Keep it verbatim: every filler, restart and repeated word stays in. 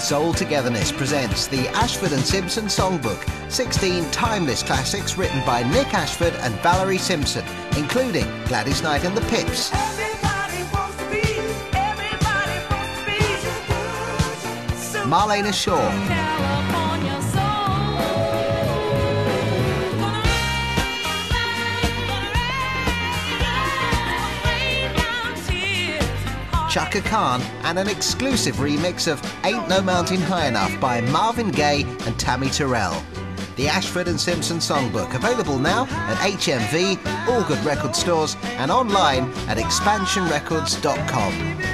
Soul Togetherness presents the Ashford and Simpson Songbook, sixteen timeless classics written by Nick Ashford and Valerie Simpson, including Gladys Knight and the Pips, Marlena Shaw, Chaka Khan, and an exclusive remix of Ain't No Mountain High Enough by Marvin Gaye and Tammy Terrell. The Ashford and Simpson Songbook, available now at H M V, all good record stores, and online at expansion records dot com.